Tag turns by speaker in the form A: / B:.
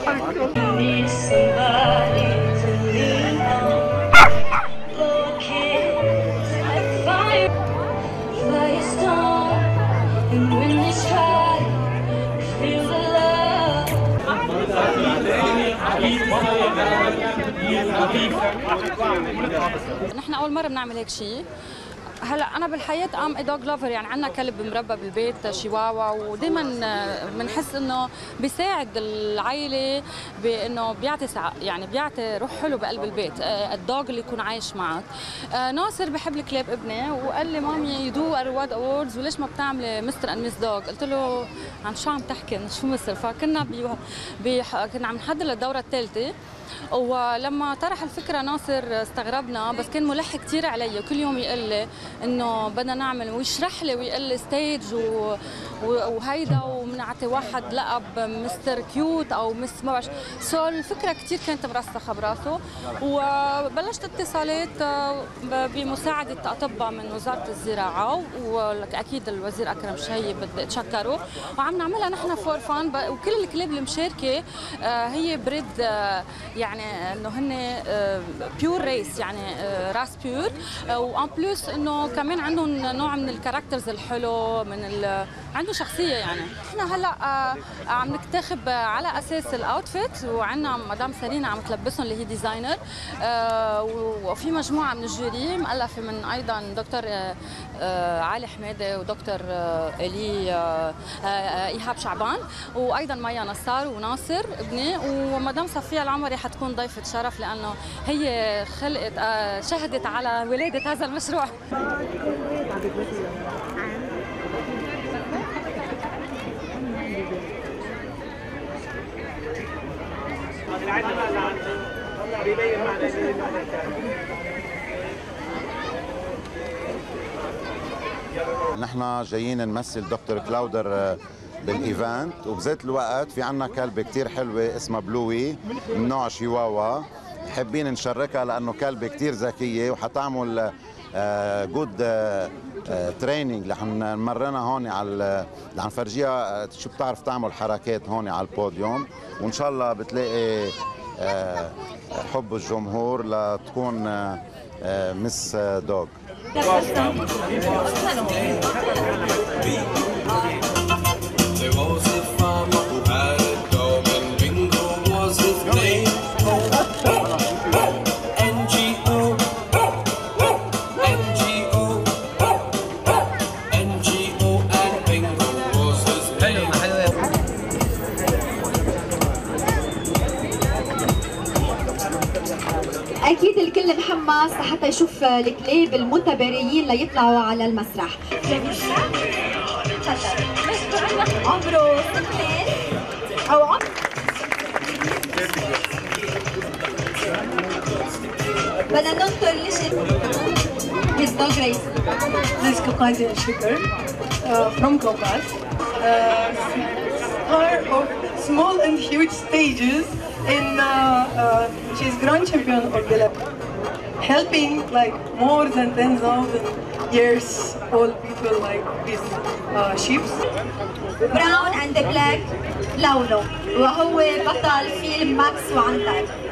A: نحن أول مرة بنعمل هيك شيء. هلا انا بالحياه ام دوغ لافر، يعني عندنا كلب مربى بالبيت شيواوا، ودائما بنحس انه بيساعد العائله بانه بيعطي يعني بيعطي روح حلو بقلب البيت الدوغ اللي يكون عايش معك. ناصر بحب الكلاب ابني، وقال لي مامي يدو رواد اووردز وليش ما بتعملي مستر اند ميس دوغ؟ قلت له عن شو عم تحكي، شو مستر؟ فكنا كنا عم نحضر للدوره الثالثه، ولما طرح الفكره ناصر استغربنا، بس كان ملح كثير علي، كل يوم يقول لي انه بدنا نعمل ويشرح لي ويقول لي ستيج وهيدا، وبنعطي واحد لقب مستر كيوت او مس ما بعرف. سو الفكره كثير كانت مرسخه براسه، وبلشت اتصالات بمساعده اطباء من وزاره الزراعه، واكيد الوزير اكرم شهي بدي اتشكره، وعم نعملها نحن فور فان. وكل الكلاب المشاركه هي بريد، يعني انه هن بيور ريس، يعني راس بيور، وان بلس انه كمان عندهم نوع من الكاركترز الحلو، عنده شخصيه. يعني احنا هلا عم نكتخب على اساس الاوتفيت، وعندنا مدام سالينا عم تلبسهم اللي هي ديزاينر، وفي مجموعه من الجوري مؤلفه من ايضا دكتور علي حماده ودكتور الي ايهاب شعبان، وايضا مايا نصار وناصر ابني، ومدام صفيه العمري حتكون ضيفه شرف لانه هي خلقت شهدت على ولاده هذا المشروع.
B: نحن جايين نمثل دكتور كلاودر بالايفنت، وبذات الوقت في عنا كلبه كثير حلوه اسمها بلوي من نوع شيواوا، حابين نشاركها لانه كلبه كثير ذكيه وحتعمل جود تريننج. رح نمرنها هون رح نفرجيها شو بتعرف تعمل حركات هون على البوديوم، وان شاء الله بتلاقي حب الجمهور لتكون مس دوغ.
C: أكيد الكل محمس حتى يشوف الكلاب المتباريين ليطلعوا على المسرح. عمره سنتين أو عمر بدنا ننطر لشيء. His dog race.
D: This is Kokadi Sugar from Kokat. Part of small and huge stages. She's grand champion of the lab, helping like more than 10,000 years old people like these sheep.
C: Brown and black لونه، وهو بطل فيلم ماكس وعنتر.